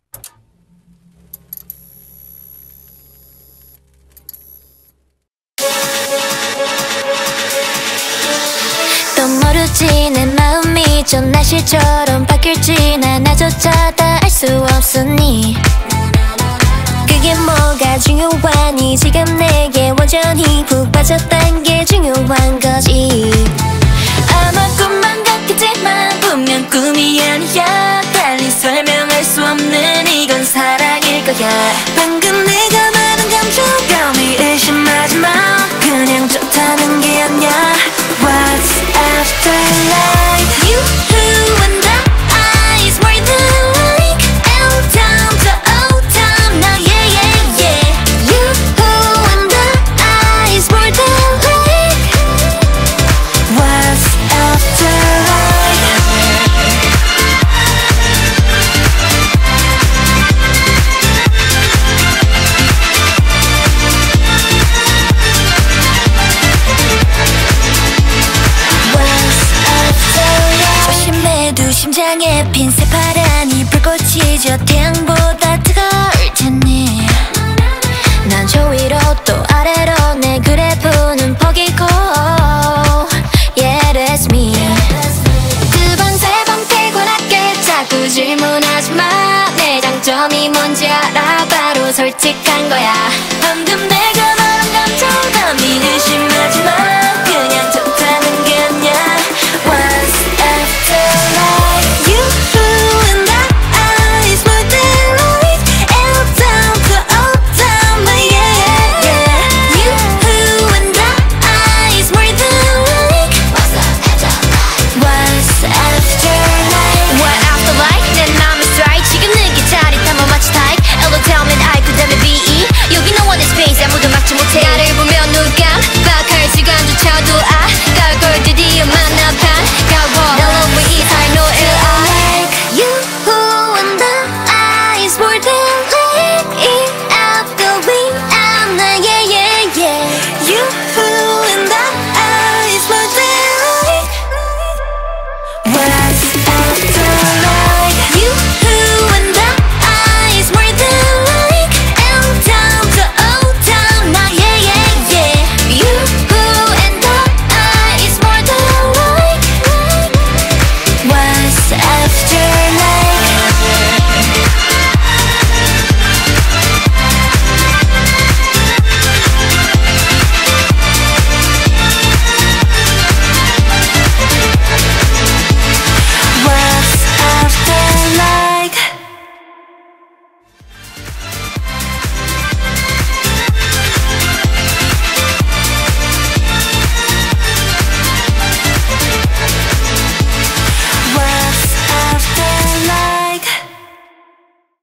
또 모르지 내 마음이 좀 날씨처럼 바뀔지 난 나조차 다 알 수 없으니 그게 뭐가 중요하니 지금 내게 완전히 푹 빠졌단 게 중요한 거지. 아마 꿈만 같겠지만 분명 꿈이 아니야. 달리 설명할 수 없는 이건 사랑일 거야. 방금 내가 말한 감정감이 의심하지 마. 그냥 좋다는 게 아니야. What's after life? You who and the eyes more than like L down to O down now yeah yeah yeah. You who and the eyes more than like What's after life? 조심해도 심장에 핀 새파란 이 불꽃이 저 태양보다 뜨거울 테니 난 저 위로 또 아래로 내 그래프는 포기고 Yeah that's me. 두 번 세 번 피곤하게 자꾸 질문하지 마. 내 장점이 뭔지 알아. 바로 솔직한 거야. 방금 내가